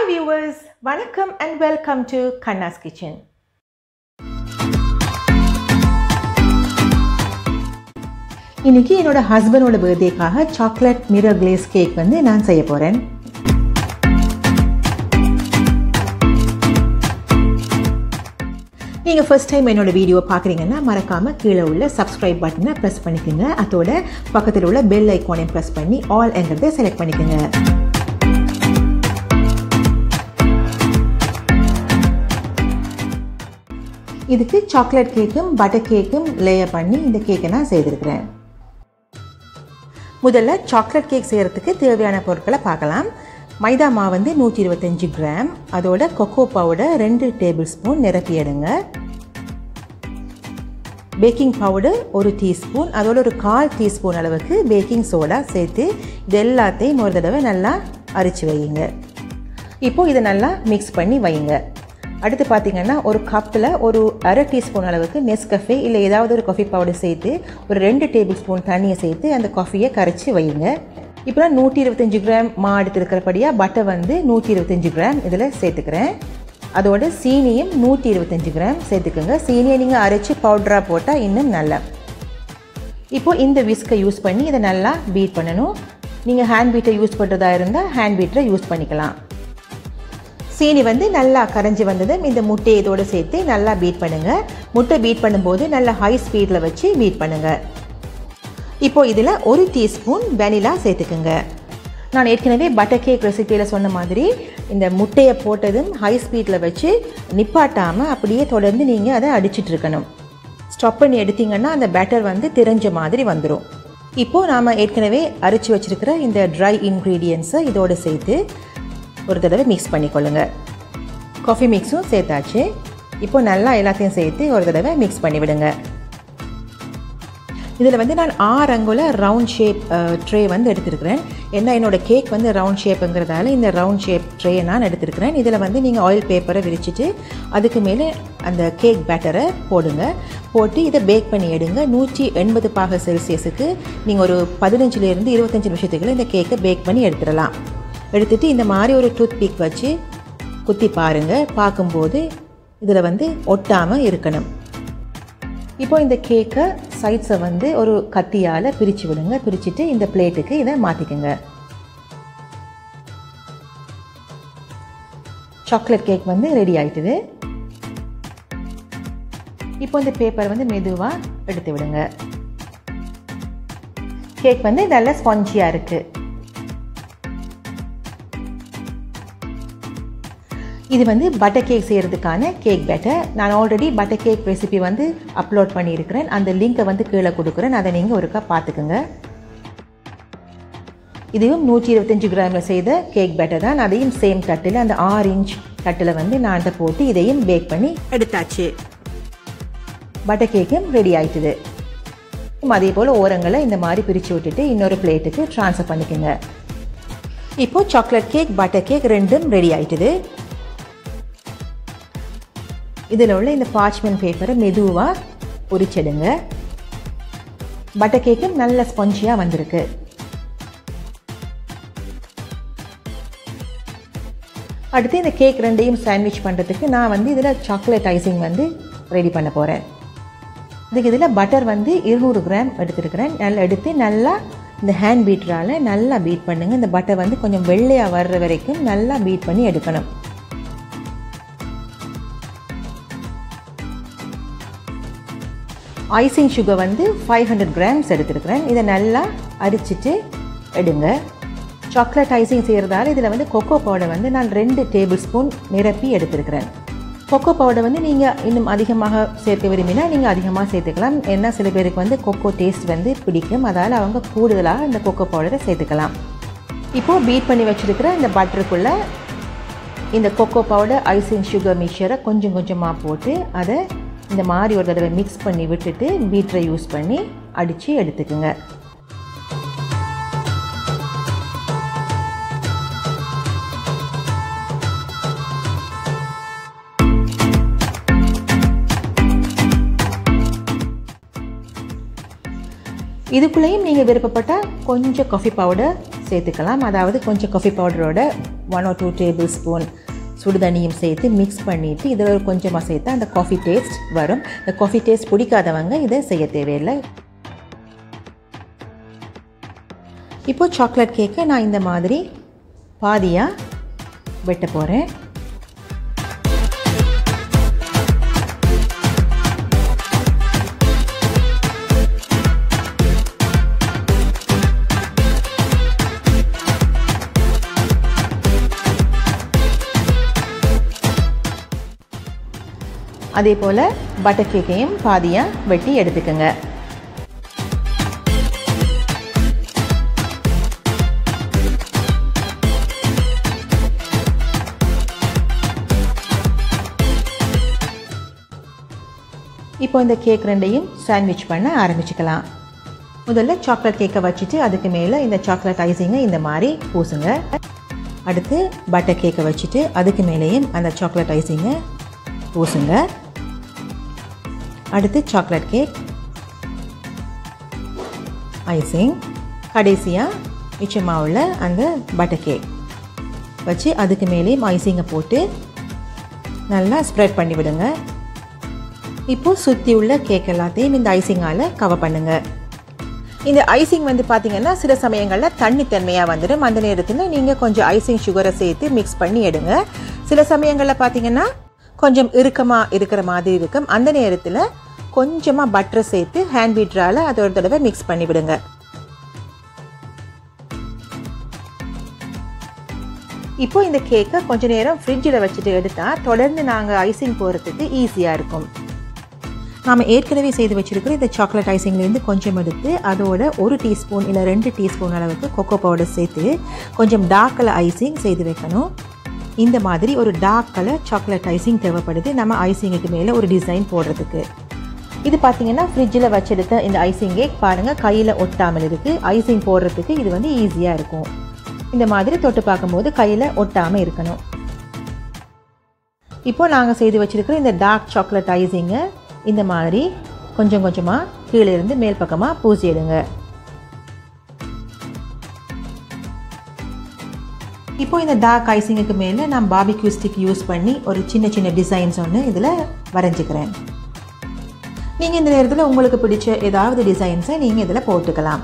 viewers, welcome and welcome to Kanna's Kitchen. இன்னைக்கு என்னோட ஹஸ்பண்டோட பர்த்டேக்காக சாக்லேட் மிரர் கிளேஸ் கேக் வந்து நான் செய்ய போறேன். நீங்க ஃபர்ஸ்ட் டைம் என்னோட வீடியோ பார்க்குறீங்கன்னா மறக்காம கீழே உள்ள சப்ஸ்கிரைப் பட்டனை பிரஸ் பண்ணிக்கங்க. அதோட பக்கத்தில் உள்ள பெல் ஐகானையும் பிரஸ் பண்ணி ஆல் என்கிறதை செலக்ட் பண்ணிக்கங்க. இதுக்கு சாக்லேட் கேக்கும் பட்டர் கேக்கும் லேயர் பண்ணி இந்த கேக்கை நான் செய்திருக்கிறேன். முதல்ல சாக்லேட் கேக் செய்கிறதுக்கு தேவையான பொருட்களை பார்க்கலாம். மைதா மாவு வந்து 125 கிராம், அதோட கொக்கோ பவுடர் 2 டேபிள் ஸ்பூன் நிரப்பி எடுங்க. பேக்கிங் பவுடர் 1 டீஸ்பூன், அதோட ஒரு 1/4 டீஸ்பூன் அளவுக்கு பேக்கிங் சோடா சேர்த்து இது எல்லாத்தையும் ஒரு தடவை நல்லா அரைச்சி வையுங்க. இப்போது இதை நல்லா மிக்ஸ் பண்ணி வையுங்க. அடுத்து பார்த்தீங்கன்னா ஒரு கப்பில் ஒரு 1/2 டீஸ்பூன் அளவுக்கு நெஸ்கஃபே இல்லை ஏதாவது ஒரு காஃபி பவுடர் சேர்த்து ஒரு 2 டேபிள் ஸ்பூன் தண்ணியை சேர்த்து அந்த காஃபியை கரைச்சி வையுங்க. இப்போ நான் 125 கிராம் மா எடுத்துருக்கிறபடியாக பட்டர் வந்து 125 கிராம் இதில் சேர்த்துக்கிறேன். அதோட சீனியும் 125 கிராம் சேர்த்துக்குங்க. சீனியை நீங்கள் அரைச்சி பவுடராக போட்டால் இன்னும் நல்லா. இப்போது இந்த விஸ்கை யூஸ் பண்ணி இதை நல்லா பீட் பண்ணணும். நீங்கள் ஹேண்ட் பீட்டை யூஸ் பண்ணுறதா இருந்தால் ஹேண்ட் பீட்டரை யூஸ் பண்ணிக்கலாம். சீனி வந்து நல்லா கரைஞ்சி வந்ததும் இந்த முட்டையை இதோடு சேர்த்து நல்லா பீட் பண்ணுங்கள். முட்டை பீட் பண்ணும்போது நல்லா ஹை ஸ்பீடில் வச்சு பீட் பண்ணுங்கள். இப்போது இதில் 1 டீஸ்பூன் வெனிலா சேர்த்துக்குங்க. நான் ஏற்கனவே பட்டர் கேக் ரெசிபியில் சொன்ன மாதிரி இந்த முட்டையை போட்டதும் ஹை ஸ்பீடில் வச்சு நிப்பாட்டாமல் அப்படியே தொடர்ந்து நீங்கள் அதை அடிச்சிட்டு இருக்கணும். ஸ்டாப் பண்ணி எடுத்திங்கன்னா அந்த பேட்டர் வந்து திரஞ்ச மாதிரி வந்துடும். இப்போது நாம் ஏற்கனவே அரைச்சி வச்சுருக்கிற இந்த ட்ரை இன்க்ரீடியன்ஸை இதோடு சேர்த்து ஒரு தடவை மிக்ஸ் பண்ணிக்கொள்ளுங்க. காஃபி மிக்ஸும் சேர்த்தாச்சு. இப்போது நல்லா எல்லாத்தையும் சேர்த்து ஒரு தடவை மிக்ஸ் பண்ணிவிடுங்க. இதில் வந்து நான் 6 அங்குல ரவுண்ட் ஷேப் ட்ரே வந்து எடுத்துருக்கிறேன். ஏன்னா என்னோடய கேக் வந்து ரவுண்ட் ஷேப்புங்கிறதால இந்த ரவுண்ட் ஷேப் ட்ரேயை நான் எடுத்துருக்கிறேன். இதில் வந்து நீங்கள் ஆயில் பேப்பரை விரிச்சிட்டு அதுக்கு மேலே அந்த கேக் பேட்டரை போடுங்க. போட்டு இதை பேக் பண்ணி எடுங்க. 180 பாக செல்சியஸுக்கு நீங்கள் ஒரு 15லேருந்து 25 நிமிஷத்துக்குள்ள இந்த கேக்கை பேக் பண்ணி எடுத்துடலாம். எடுத்துகிட்டு இந்த மாதிரி ஒரு டூத் பிக் வச்சு குத்தி பாருங்கள். பார்க்கும்போது இதில் வந்து ஒட்டாமல் இருக்கணும். இப்போது இந்த கேக்கை சைட்ஸை வந்து ஒரு கத்தியால் பிரித்து விடுங்க. பிரிச்சுட்டு இந்த பிளேட்டுக்கு இதை மாற்றிக்குங்க. சாக்லேட் கேக் வந்து ரெடி ஆகிட்டுது. இப்போ இந்த பேப்பர் வந்து மெதுவாக எடுத்து விடுங்க. கேக் வந்து நல்லா ஸ்பாஞ்சியாக இருக்குது. இது வந்து பட்டர் கேக் செய்கிறதுக்கான கேக் பேட்டர். நான் ஆல்ரெடி பட்டர் கேக் ரெசிபி வந்து அப்லோட் பண்ணியிருக்கிறேன். அந்த லிங்கை வந்து கீழே கொடுக்குறேன். அதை நீங்கள் ஒருக்கா பார்த்துக்குங்க. இதுவும் 125 கிராமில் செய்த கேக் பேட்டர் தான். அதையும் சேம் தட்டில் அந்த 6 இன்ச் தட்டில் வந்து நான் அதை போட்டு இதையும் பேக் பண்ணி எடுத்தாச்சு. பட்டர் கேக்கும் ரெடி ஆயிட்டுது. அதே போல் ஓரங்களை இந்த மாதிரி பிரித்து விட்டுட்டு இன்னொரு பிளேட்டுக்கு ட்ரான்ஸ்ஃபர் பண்ணிக்கோங்க. இப்போது சாக்லேட் கேக் பட்டர் கேக் ரெண்டும் ரெடி ஆயிட்டுது. இதில் உள்ள இந்த பார்ச்மெண்ட் பேப்பரை மெதுவாக உரிச்சிடுங்க. பட்டர் கேக்கும் நல்ல ஸ்பாஞ்சியாக வந்திருக்கு. அடுத்து இந்த கேக் ரெண்டையும் சாண்ட்விச் பண்ணுறதுக்கு நான் வந்து இதில் சாக்லேட் ஐசிங் வந்து ரெடி பண்ண போகிறேன். அதுக்கு இதில் பட்டர் வந்து 200 கிராம் எடுத்துருக்கிறேன். நல்லா எடுத்து நல்லா இந்த ஹேண்ட் பீட்டரால் நல்லா பீட் பண்ணுங்கள். இந்த பட்டர் வந்து கொஞ்சம் வெள்ளையாக வர்ற வரைக்கும் நல்லா பீட் பண்ணி எடுக்கணும். ஐசிங் சுகர் வந்து 500 கிராம்ஸ் எடுத்துருக்கிறேன். இதை நல்லா அரிச்சிட்டு எடுங்க. சாக்லேட் ஐசிங் செய்கிறதால இதில் வந்து கொக்கோ பவுடர் வந்து நான் 2 டேபிள் ஸ்பூன் நிரப்பி எடுத்துருக்கிறேன். கொக்கோ பவுடர் வந்து நீங்கள் இன்னும் அதிகமாக சேர்க்க விரும்பினா நீங்கள் அதிகமாக சேர்த்துக்கலாம். ஏன்னா சில பேருக்கு வந்து கொக்கோ டேஸ்ட் வந்து பிடிக்கும். அதால் அவங்க கூடுதலாக இந்த கொக்கோ பவுடரை சேர்த்துக்கலாம். இப்போது பீட் பண்ணி வச்சுருக்கிற இந்த பட்டருக்குள்ளே இந்த கொக்கோ பவுடர் ஐசிங் சுகர் மிக்சரை கொஞ்சம் கொஞ்சமாக போட்டு அதை இந்த மாதிரி ஒரு தடவை மிக்ஸ் பண்ணி விட்டுட்டு பீட்டரை யூஸ் பண்ணி அடித்து எடுத்துக்குங்க. இதுக்குள்ளேயும் நீங்கள் விருப்பப்பட்டால் கொஞ்சம் காஃபி பவுடர் சேர்த்துக்கலாம். அதாவது கொஞ்சம் காஃபி பவுடரோட 1 or 2 டேபிள் ஸ்பூன் சுடுதண்ணியும் சேர்த்து மிக்ஸ் பண்ணிவிட்டு இதில் கொஞ்சமாக சேர்த்தா அந்த காஃபி டேஸ்ட் வரும். இந்த காஃபி டேஸ்ட் பிடிக்காதவங்க இதை செய்ய தேவையில்லை. இப்போது சாக்லேட் கேக்கை நான் இந்த மாதிரி பாதியாக வெட்ட போகிறேன். அதே போல் பட்டர் கேக்கையும் பாதியாக வெட்டி எடுத்துக்கோங்க. இப்போ இந்த கேக் ரெண்டையும் சாண்ட்விச் பண்ண ஆரம்பிச்சுக்கலாம். முதல்ல சாக்லேட் கேக்கை வச்சுட்டு அதுக்கு மேலே இந்த சாக்லேட் ஐசிங்கை இந்த மாதிரி பூசுங்க. அடுத்து பட்டர் கேக்கை வச்சுட்டு அதுக்கு மேலேயும் அந்த சாக்லேட் ஐசிங்கை பூசுங்க. அடுத்து சாக்லேட் கேக் ஐசிங், கடைசியாக மிச்சமாக உள்ள அந்த பட்டர் கேக் வச்சு அதுக்கு மேலேயும் ஐசிங்கை போட்டு நல்லா ஸ்ப்ரெட் பண்ணி விடுங்க. இப்போது சுற்றி உள்ள கேக் எல்லாத்தையும் இந்த ஐசிங்கால் கவர் பண்ணுங்கள். இந்த ஐசிங் வந்து பார்த்திங்கன்னா சில சமயங்களில் தண்ணித்தன்மையாக வந்துடும். அந்த நேரத்தில் நீங்கள் கொஞ்சம் ஐசிங் சுகரை சேர்த்து மிக்ஸ் பண்ணி எடுங்க. சில சமயங்களில் பார்த்திங்கன்னா கொஞ்சம் இறுக்கமாக இருக்கிற மாதிரி இருக்கும். அந்த நேரத்தில் கொஞ்சமாக பட்டரை சேர்த்து ஹேண்ட் பீட்டரால் அதை ஒரு தடவை மிக்ஸ் பண்ணி விடுங்க. இப்போது இந்த கேக்கை கொஞ்சம் நேரம் ஃப்ரிட்ஜில் வச்சுட்டு எடுத்தால் தொடர்ந்து நாங்கள் ஐசிங் போடுறதுக்கு ஈஸியாக இருக்கும். நாம் ஏற்கனவே செய்து வச்சுருக்கிற இந்த சாக்லேட் ஐசிங்லேருந்து கொஞ்சம் எடுத்து அதோட 1 டீஸ்பூன் இல்லை 2 டீஸ்பூன் அளவுக்கு கொக்கோ பவுடர் சேர்த்து கொஞ்சம் டார்க் கலர் ஐசிங் செய்து வைக்கணும். இந்த மாதிரி ஒரு டார்க் கலர் சாக்லேட் ஐசிங் தேவைப்படுது நம்ம ஐசிங்குக்கு மேலே ஒரு டிசைன் போடுறதுக்கு. இது பார்த்திங்கன்னா ஃப்ரிட்ஜில் வச்செடுத்த இந்த ஐசிங் கேக் பாருங்கள் கையில் ஒட்டாமல் இருக்குது. ஐசிங் போடுறதுக்கு இது வந்து ஈஸியாக இருக்கும். இந்த மாதிரி தொட்டு பார்க்கும்போது கையில் ஒட்டாமல் இருக்கணும். இப்போது நாங்கள் செய்து வச்சுருக்கிற இந்த டார்க் சாக்லேட் ஐசிங்கை இந்த மாதிரி கொஞ்சம் கொஞ்சமாக கீழே இருந்து மேல் பக்கமாக பூசிடுங்க. இப்போ இந்த டார்க் ஐசிங்குக்கு மேலே நான் பார்பிக்யூ ஸ்டிக் யூஸ் பண்ணி ஒரு சின்ன சின்ன டிசைன்ஸ் ஒன்று இதில் வரைஞ்சிக்கிறேன். நீங்கள் இந்த நேரத்தில் உங்களுக்கு பிடிச்ச ஏதாவது டிசைன்ஸை நீங்கள் இதில் போட்டுக்கலாம்.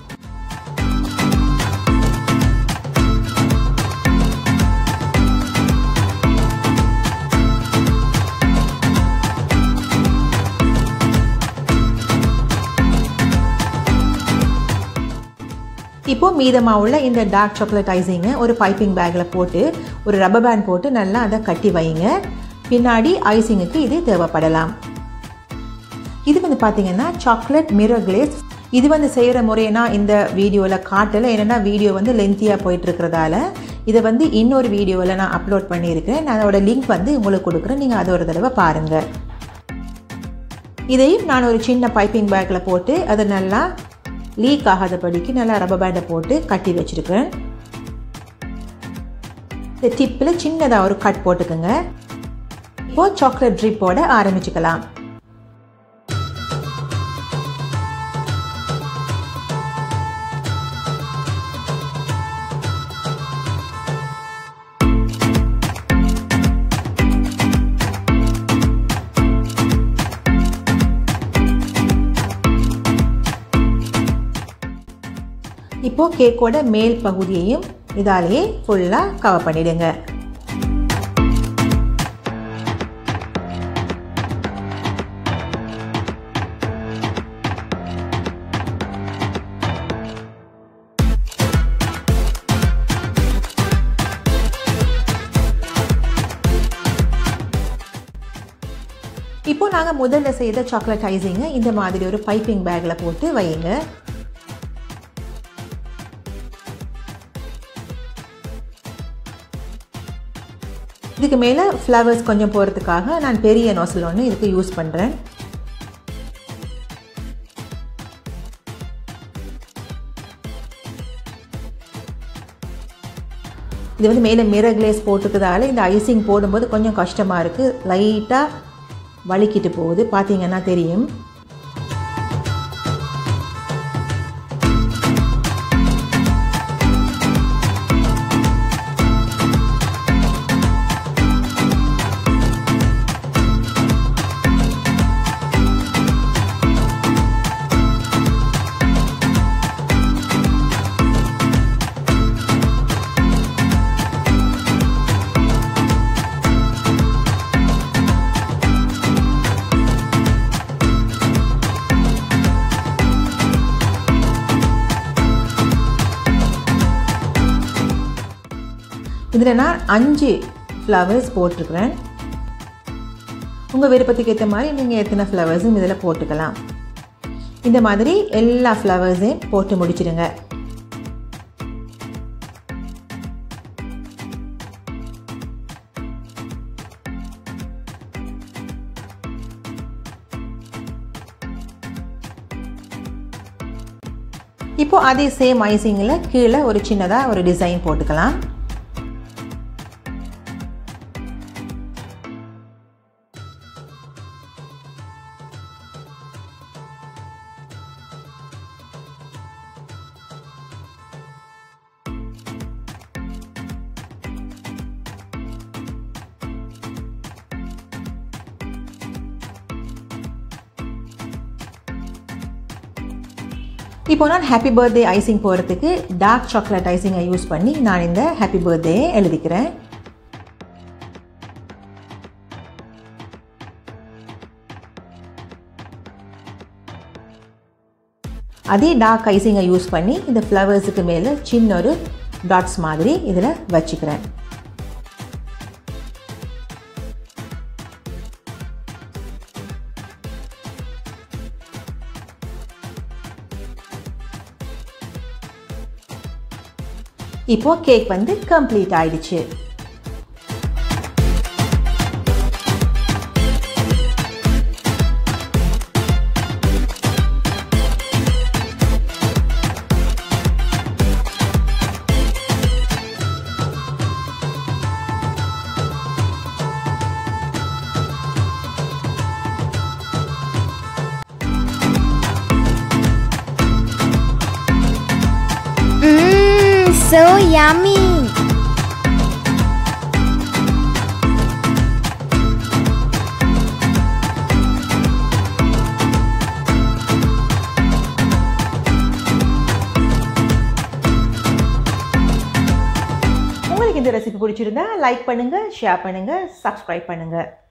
இப்போது மீதமாக உள்ள இந்த டார்க் சாக்லேட் ஐசிங்கை ஒரு பைப்பிங் பேக்கில் போட்டு ஒரு ரப்பர் பேண்ட் போட்டு நல்லா அதை கட்டி வைங்க. பின்னாடி ஐசிங்குக்கு இது தேவைப்படலாம். இது வந்து பார்த்திங்கன்னா சாக்லேட் மிரர் கிளேஸ். இது வந்து செய்கிற முறைனா இந்த வீடியோவில் காட்டலை. என்னென்னா வீடியோ வந்து லென்த்தியாக போயிட்டுருக்கிறதால இதை வந்து இன்னொரு வீடியோவில் நான் அப்லோட் பண்ணியிருக்கேன். நான் அதோட லிங்க் வந்து உங்களுக்கு கொடுக்குறேன். நீங்கள் அதை ஒரு தடவை பாருங்கள். இதையும் நான் ஒரு சின்ன பைப்பிங் பேக்கில் போட்டு அதை நல்லா லீக் ஆகாதபடிக்கு நல்லா ரப்பர் பேண்டை போட்டு கட்டி வச்சுருக்கேன். இந்த டிப்பில் சின்னதாக ஒரு கட் போட்டுக்கோங்க. இப்போது சாக்லேட் ட்ரிப் போட ஆரம்பிச்சுக்கலாம். இப்போது கேக்கோட மேல் பகுதியையும் இதாலேயே ஃபுல்லாக கவர் பண்ணிடுங்க. இப்போ நாங்கள் முதல்ல செய்த சாக்லேட் ஐசிங்கை இந்த மாதிரி ஒரு பைப்பிங் பேக்கில் போட்டு வையுங்க. இதுக்கு மேலே ஃப்ளவர்ஸ் கொஞ்சம் போகிறதுக்காக நான் பெரிய நோசல் ஒன்று இதுக்கு யூஸ் பண்ணுறேன். இது வந்து மேலே மிரர் கிளேஸ் போட்டுக்கிறதால இந்த ஐசிங் போடும்போது கொஞ்சம் கஷ்டமாக இருக்குது. லைட்டாக வலிக்கிட்டு போகுது, பார்த்தீங்கன்னா தெரியும். இதில் நான் 5 ஃப்ளவர்ஸ் போட்டிருக்கிறேன். உங்கள் விருப்பத்துக்கு ஏற்ற மாதிரி நீங்கள் எத்தனை ஃப்ளவர்ஸும் இதில் போட்டுக்கலாம். இந்த மாதிரி எல்லா ஃப்ளவர்ஸையும் போட்டு முடிச்சிடுங்க. இப்போ அதே சேம் ஐசிங்கில் கீழே ஒரு சின்னதாக ஒரு டிசைன் போட்டுக்கலாம். இப்போ நான் ஹாப்பி பர்த்டே ஐசிங் போடுறதுக்கு டார்க் சாக்லேட் ஐசிங்கை யூஸ் பண்ணி நான் இந்த ஹாப்பி பர்த்டேயை எழுதிக்கிறேன். அதே டார்க் ஐசிங்கை யூஸ் பண்ணி இந்த ஃப்ளவர்ஸுக்கு மேலே சின்ன ஒரு டாட்ஸ் மாதிரி இதில் வச்சுக்கிறேன். இப்போ கேக் வந்து கம்ப்ளீட் ஆயிடுச்சு. So yummy! உங்களுக்கு இந்த ரெசிபி பிடிச்சிருந்தா லைக் பண்ணுங்க, ஷேர் பண்ணுங்க, சப்ஸ்கிரைப் பண்ணுங்க.